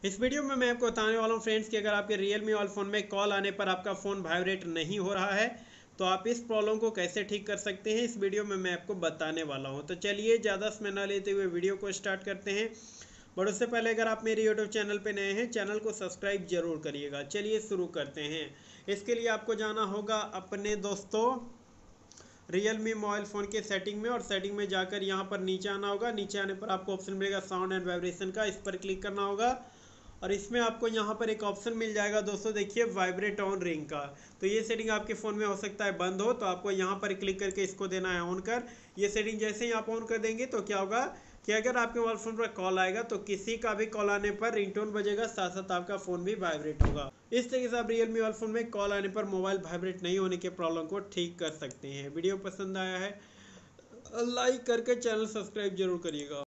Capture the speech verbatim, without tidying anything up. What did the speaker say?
इस वीडियो में मैं आपको बताने वाला हूँ फ्रेंड्स कि अगर आपके Realme मोबाइल फ़ोन में कॉल आने पर आपका फ़ोन वाइब्रेट नहीं हो रहा है तो आप इस प्रॉब्लम को कैसे ठीक कर सकते हैं, इस वीडियो में मैं आपको बताने वाला हूँ। तो चलिए ज़्यादा समय ना लेते हुए वीडियो को स्टार्ट करते हैं। बट उससे पहले अगर आप मेरे यूट्यूब चैनल पर नए हैं, चैनल को सब्सक्राइब जरूर करिएगा। चलिए शुरू करते हैं। इसके लिए आपको जाना होगा अपने दोस्तों Realme मोबाइल फ़ोन के सेटिंग में, और सेटिंग में जाकर यहाँ पर नीचे आना होगा। नीचे आने पर आपको ऑप्शन मिलेगा साउंड एंड वाइब्रेशन का, इस पर क्लिक करना होगा और इसमें आपको यहाँ पर एक ऑप्शन मिल जाएगा दोस्तों, देखिए वाइब्रेट ऑन रिंग का। तो ये सेटिंग आपके फ़ोन में हो सकता है बंद हो, तो आपको यहाँ पर क्लिक करके इसको देना है ऑन कर। ये सेटिंग जैसे ही आप ऑन कर देंगे तो क्या होगा कि अगर आपके मोबाइल फ़ोन पर कॉल आएगा तो किसी का भी कॉल आने पर रिंगटोन बजेगा, साथ साथ आपका फ़ोन भी वाइब्रेट होगा। इस तरीके से आप Realme मोबाइल फ़ोन में कॉल आने पर मोबाइल वाइब्रेट नहीं होने के प्रॉब्लम को ठीक कर सकते हैं। वीडियो पसंद आया है लाइक करके चैनल सब्सक्राइब जरूर करिएगा।